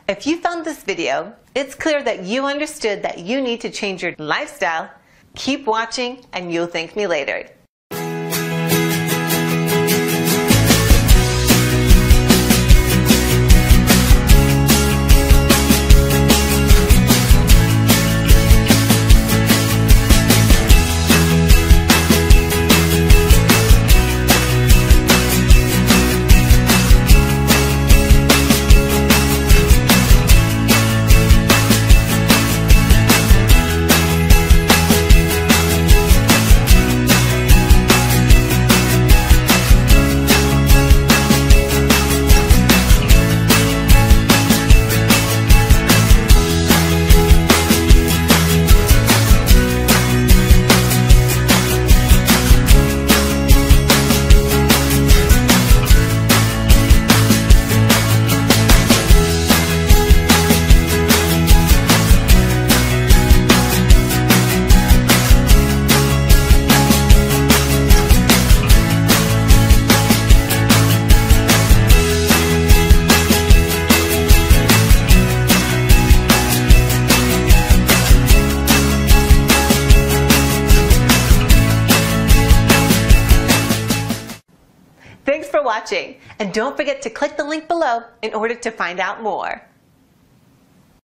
If you found this video, it's clear that you understood that you need to change your lifestyle. Keep watching and you'll thank me later. Thanks for watching, and don't forget to click the link below in order to find out more.